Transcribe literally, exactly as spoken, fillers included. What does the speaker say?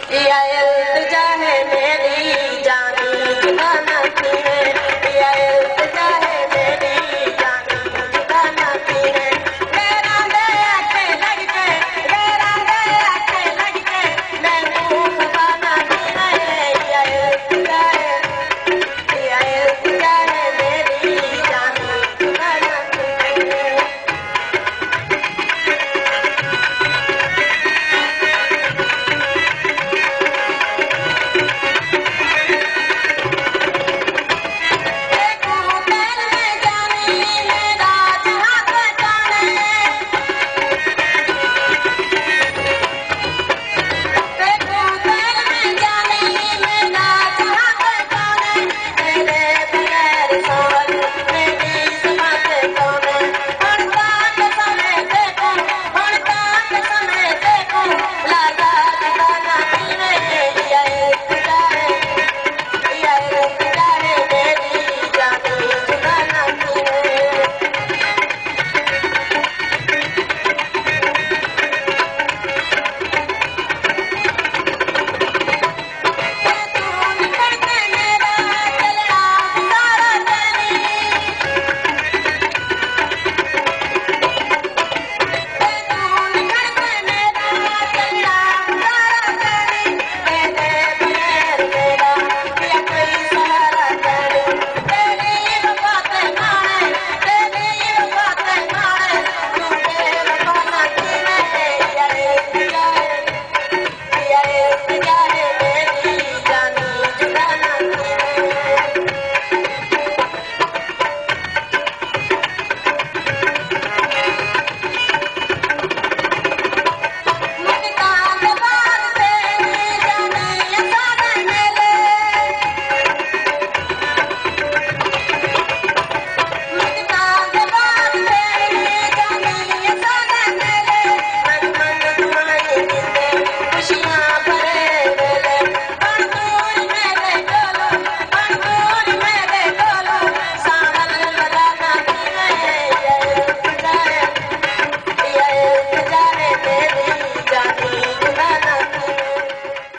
या इल्तिजा है मेरी जानी जुबाना की है, या इल्तिजा है मेरी जानी जुबाना की है। गैरा दे आके लग के, गैरा दे आके लग के, मैं मुँह बाना की है। या इल्तिजा है, या इल्तिजा है मेरी जानी जुबाना की है।